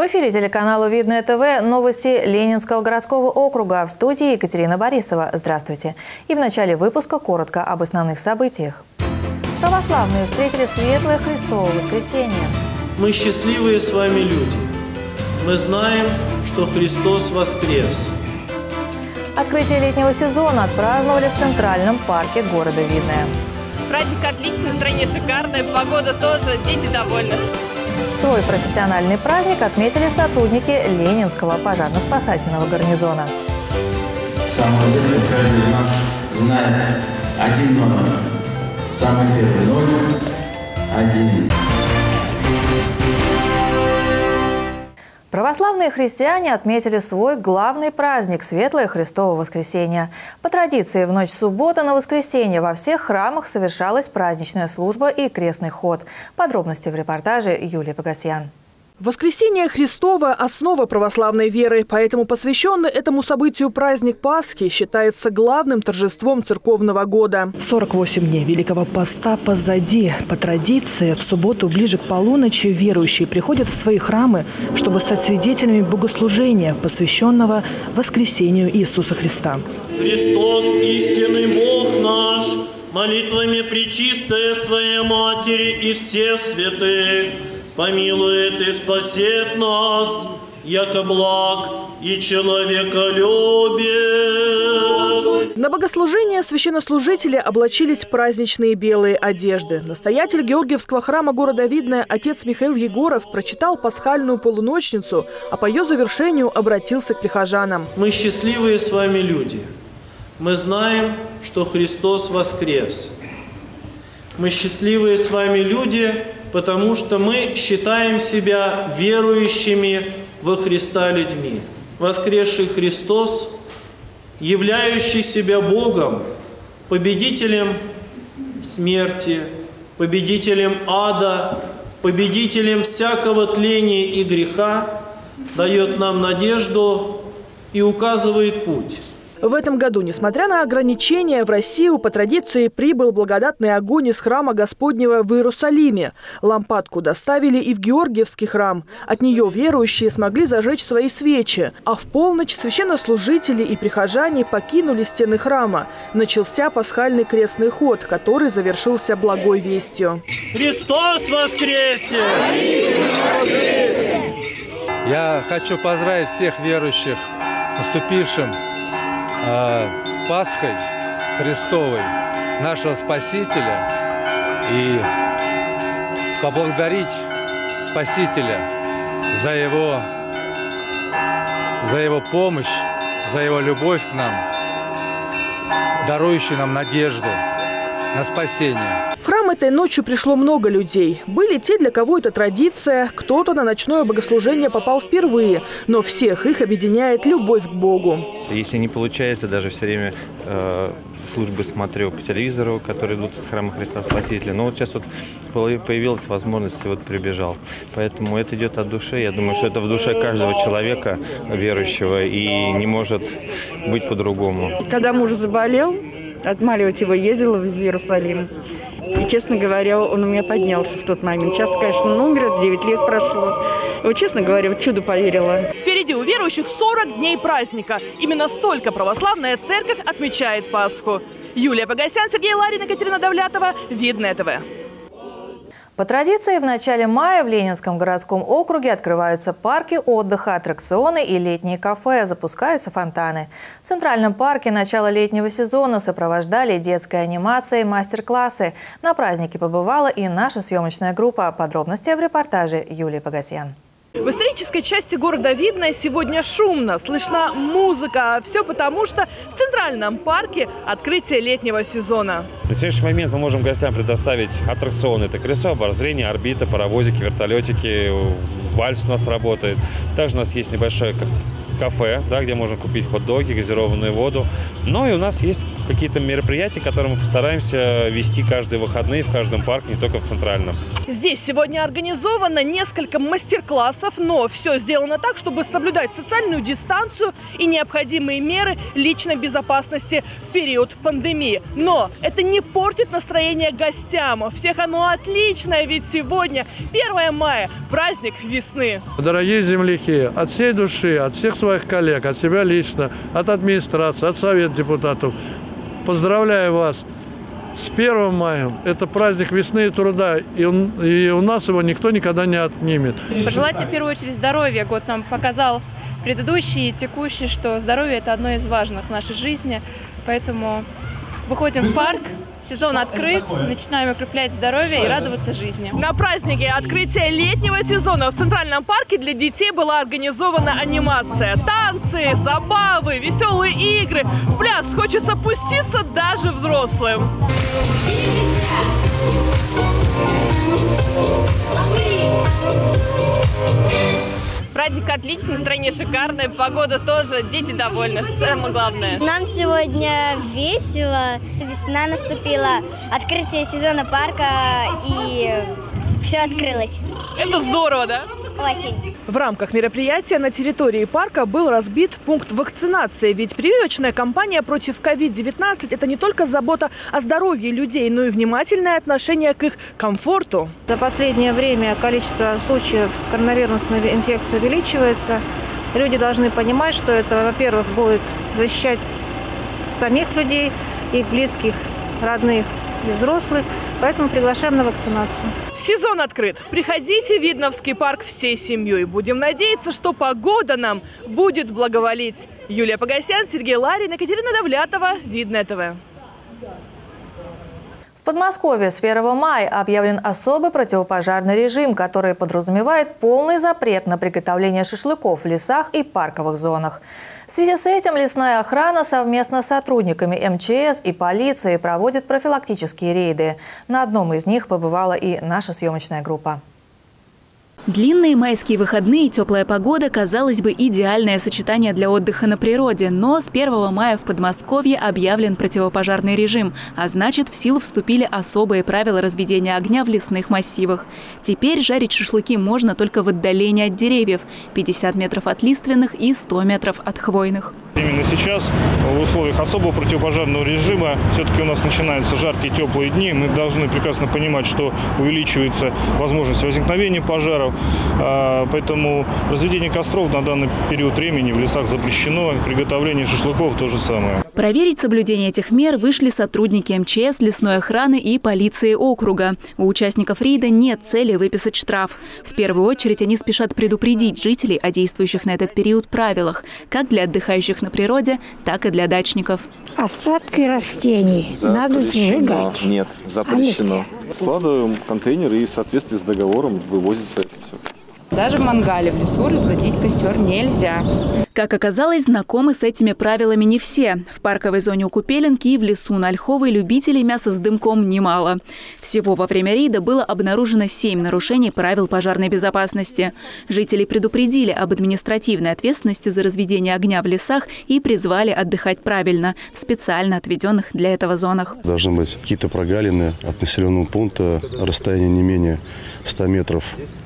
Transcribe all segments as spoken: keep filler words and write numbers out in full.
эфире телеканала «Видное ТВ» новости Ленинского городского округа. В студии Екатерина Борисова. Здравствуйте. И в начале выпуска коротко об основных событиях. Православные встретили светлое Христово воскресенье. Мы счастливые с вами люди. Мы знаем, что Христос воскрес. Открытие летнего сезона отпраздновали в Центральном парке города Видное. Праздник отличный, настроение шикарное, погода тоже, дети довольны. Свой профессиональный праздник отметили сотрудники Ленинского пожарно-спасательного гарнизона. Самое детство каждый из нас знает один номер. Самый первый – ноль, один. Православные христиане отметили свой главный праздник – Светлое Христово воскресенье. По традиции, в ночь субботы на воскресенье во всех храмах совершалась праздничная служба и крестный ход. Подробности в репортаже Юлии Погосян. Воскресение Христово – основа православной веры, поэтому посвященный этому событию праздник Пасхи считается главным торжеством церковного года. сорок восемь дней Великого Поста позади. По традиции, в субботу ближе к полуночи верующие приходят в свои храмы, чтобы стать свидетелями богослужения, посвященного воскресению Иисуса Христа. Христос, истинный Бог наш, молитвами пречистая Своей Матери и всех святых, помилует и спасет нас, яко благ и человеколюбец. На богослужение священнослужители облачились в праздничные белые одежды. Настоятель Георгиевского храма города Видное отец Михаил Егоров прочитал пасхальную полуночницу, а по ее завершению обратился к прихожанам. Мы счастливые с вами люди. Мы знаем, что Христос воскрес. Мы счастливые с вами люди, потому что мы считаем себя верующими во Христа людьми. Воскресший Христос, являющий себя Богом, победителем смерти, победителем ада, победителем всякого тления и греха, дает нам надежду и указывает путь. В этом году, несмотря на ограничения, в Россию по традиции прибыл благодатный огонь из храма Господнего в Иерусалиме. Лампадку доставили и в Георгиевский храм. От нее верующие смогли зажечь свои свечи. А в полночь священнослужители и прихожане покинули стены храма. Начался пасхальный крестный ход, который завершился благой вестью. Христос воскресе! Я хочу поздравить всех верующих с наступившим Пасхой Христовой, нашего Спасителя, и поблагодарить Спасителя за его, за его помощь, за его любовь к нам, дарующую нам надежду на спасение. В храм этой ночью пришло много людей. Были те, для кого это традиция, кто-то на ночное богослужение попал впервые, но всех их объединяет любовь к Богу. Если не получается, даже все время э, службы смотрю по телевизору, которые идут из храма Христа Спасителя. Но вот сейчас вот появилась возможность, и вот прибежал. Поэтому это идет от души. Я думаю, что это в душе каждого человека верующего и не может быть по-другому. Когда муж заболел, отмаливать его ездила в Иерусалим. И, честно говоря, он у меня поднялся в тот момент. Сейчас, конечно, он умер, девять лет прошло. И вот, честно говоря, в чудо поверила. Впереди у верующих сорок дней праздника. Именно столько православная церковь отмечает Пасху. Юлия Погосян, Сергей Ларин, Екатерина Давлятова. Видное ТВ. По традиции, в начале мая в Ленинском городском округе открываются парки отдыха, аттракционы и летние кафе, запускаются фонтаны. В Центральном парке начало летнего сезона сопровождали детской анимацией мастер-классы. На празднике побывала и наша съемочная группа. Подробности в репортаже Юлии Погосян. В исторической части города Видное сегодня шумно, слышна музыка. Все потому, что в Центральном парке открытие летнего сезона. На сегодняшний момент мы можем гостям предоставить аттракционы. Это колесо обозрения, орбита, паровозики, вертолетики, вальс у нас работает. Также у нас есть небольшое кафе, да, где можно купить хот-доги, газированную воду. Ну и у нас есть какие-то мероприятия, которые мы постараемся вести каждые выходные в каждом парке, не только в Центральном. Здесь сегодня организовано несколько мастер-классов, но все сделано так, чтобы соблюдать социальную дистанцию и необходимые меры личной безопасности в период пандемии. Но это не портит настроение гостям. У всех оно отличное, ведь сегодня первое мая – праздник весны. Дорогие земляки, от всей души, от всех своих коллег, от себя лично, от администрации, от Совета депутатов, поздравляю вас с первым маем. Это праздник весны и труда, и у, и у нас его никто никогда не отнимет. Пожелать в первую очередь здоровья. Год нам показал предыдущий и текущий, что здоровье – это одно из важных в нашей жизни. Поэтому выходим в парк, сезон открыт, начинаем укреплять здоровье и радоваться жизни. На празднике открытия летнего сезона в Центральном парке для детей была организована анимация. Танцы, забавы, веселые игры. В пляс хочется пуститься даже взрослым. Праздник отличный, настроение шикарное, погода тоже, дети довольны, самое главное. Нам сегодня весело, весна наступила, открытие сезона парка и все открылось. Это здорово, да? Очень. В рамках мероприятия на территории парка был разбит пункт вакцинации. Ведь прививочная кампания против ковид девятнадцать – это не только забота о здоровье людей, но и внимательное отношение к их комфорту. За последнее время количество случаев коронавирусной инфекции увеличивается. Люди должны понимать, что это, во-первых, будет защищать самих людей, их близких, родных и взрослых. Поэтому приглашаем на вакцинацию. Сезон открыт. Приходите в Видновский парк всей семьей. Будем надеяться, что погода нам будет благоволить. Юлия Погосян, Сергей Ларин, Екатерина Довлятова, Видное ТВ. В Подмосковье с первого мая объявлен особый противопожарный режим, который подразумевает полный запрет на приготовление шашлыков в лесах и парковых зонах. В связи с этим лесная охрана совместно с сотрудниками эм че эс и полиции проводит профилактические рейды. На одном из них побывала и наша съемочная группа. Длинные майские выходные и теплая погода, казалось бы, идеальное сочетание для отдыха на природе. Но с первого мая в Подмосковье объявлен противопожарный режим, а значит, в силу вступили особые правила разведения огня в лесных массивах. Теперь жарить шашлыки можно только в отдалении от деревьев – пятьдесят метров от лиственных и сто метров от хвойных. Именно сейчас, в условиях особого противопожарного режима, все-таки у нас начинаются жаркие теплые дни. Мы должны прекрасно понимать, что увеличивается возможность возникновения пожаров. Поэтому разведение костров на данный период времени в лесах запрещено. Приготовление шашлыков то же самое. Проверить соблюдение этих мер вышли сотрудники эм че эс, лесной охраны и полиции округа. У участников рейда нет цели выписать штраф. В первую очередь они спешат предупредить жителей о действующих на этот период правилах, как для отдыхающих на природе, так и для дачников. Остатки растений надо сжигать. Нет, запрещено. Складываем контейнеры и в соответствии с договором вывозится это все. Даже в мангале в лесу разводить костер нельзя. Как оказалось, знакомы с этими правилами не все. В парковой зоне у Купеленки и в лесу на Ольховой любителей мяса с дымком немало. Всего во время рейда было обнаружено семь нарушений правил пожарной безопасности. Жители предупредили об административной ответственности за разведение огня в лесах и призвали отдыхать правильно в специально отведенных для этого зонах. Должны быть какие-то прогалины от населенного пункта, расстояние не менее ста метров.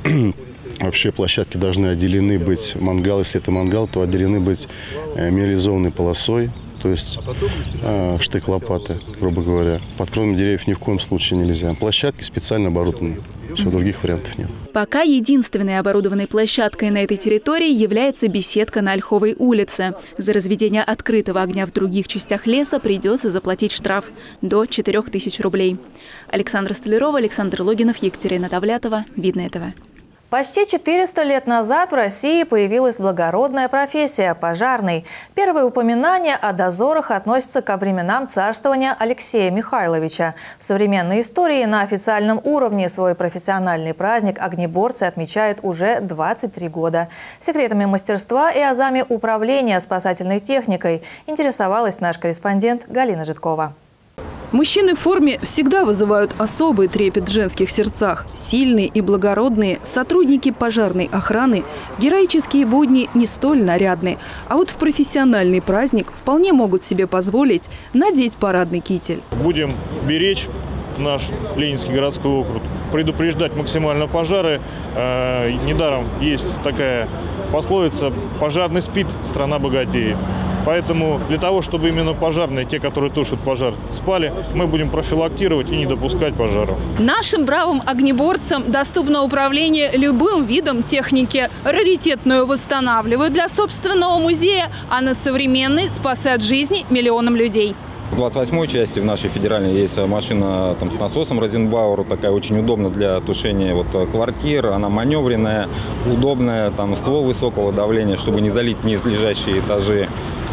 Вообще площадки должны отделены быть, мангал, если это мангал, то отделены быть минерализованной полосой, то есть э, штык-лопаты, грубо говоря. Под кронами деревьев ни в коем случае нельзя. Площадки специально оборудованы, все, других вариантов нет. Пока единственной оборудованной площадкой на этой территории является беседка на Ольховой улице. За разведение открытого огня в других частях леса придется заплатить штраф до четырёх тысяч рублей. Александра Столярова, Александр Логинов, Екатерина Довлятова, Видное ТВ. Почти четыреста лет назад в России появилась благородная профессия – пожарный. Первые упоминания о дозорах относятся ко временам царствования Алексея Михайловича. В современной истории на официальном уровне свой профессиональный праздник огнеборцы отмечают уже двадцать три года. Секретами мастерства и азами управления спасательной техникой интересовалась наш корреспондент Галина Житкова. Мужчины в форме всегда вызывают особый трепет в женских сердцах. Сильные и благородные сотрудники пожарной охраны в героические будни не столь нарядны. А вот в профессиональный праздник вполне могут себе позволить надеть парадный китель. Будем беречь наш Ленинский городской округ, предупреждать максимально пожары. Э, недаром есть такая пословица: пожарный спит, страна богатеет. Поэтому для того, чтобы именно пожарные, те, которые тушат пожар, спали, мы будем профилактировать и не допускать пожаров. Нашим бравым огнеборцам доступно управление любым видом техники. Раритетную восстанавливают для собственного музея, а на современной спасают жизни миллионам людей. В двадцать восьмой части в нашей федеральной есть машина там, с насосом Розенбауэр, такая очень удобная для тушения вот, квартир. Она маневренная, удобная, там ствол высокого давления, чтобы не залить низлежащие этажи.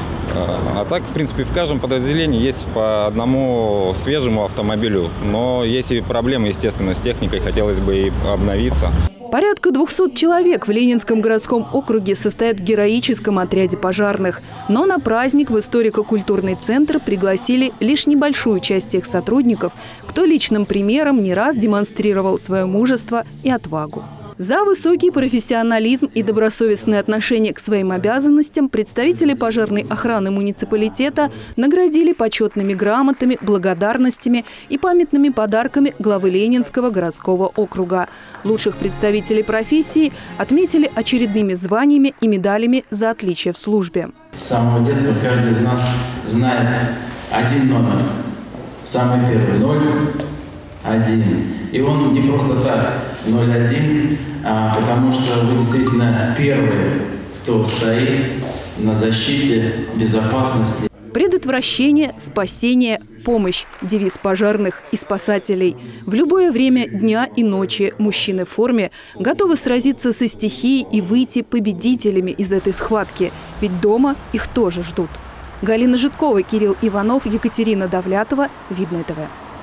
А так, в принципе, в каждом подразделении есть по одному свежему автомобилю. Но есть и проблемы, естественно, с техникой, хотелось бы и обновиться. Порядка двухсот человек в Ленинском городском округе состоят в героическом отряде пожарных. Но на праздник в историко-культурный центр пригласили лишь небольшую часть тех сотрудников, кто личным примером не раз демонстрировал свое мужество и отвагу. За высокий профессионализм и добросовестное отношение к своим обязанностям представители пожарной охраны муниципалитета наградили почетными грамотами, благодарностями и памятными подарками главы Ленинского городского округа. Лучших представителей профессии отметили очередными званиями и медалями за отличие в службе. С самого детства каждый из нас знает один номер, самый первый – ноль один. И он не просто так ноль один, а потому что вы действительно первые, кто стоит на защите безопасности. Предотвращение, спасение, помощь – девиз пожарных и спасателей. В любое время дня и ночи мужчины в форме готовы сразиться со стихией и выйти победителями из этой схватки. Ведь дома их тоже ждут. Галина Житкова, Кирилл Иванов, Екатерина Давлятова. Видное ТВ.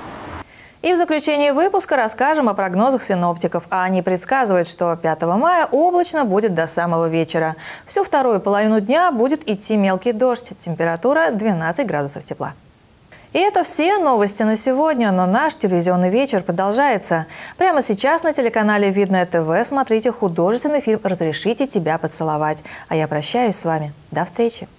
И в заключении выпуска расскажем о прогнозах синоптиков. А они предсказывают, что пятого мая облачно будет до самого вечера. Всю вторую половину дня будет идти мелкий дождь. Температура двенадцать градусов тепла. И это все новости на сегодня, но наш телевизионный вечер продолжается. Прямо сейчас на телеканале Видное ТВ смотрите художественный фильм «Разрешите тебя поцеловать». А я прощаюсь с вами. До встречи.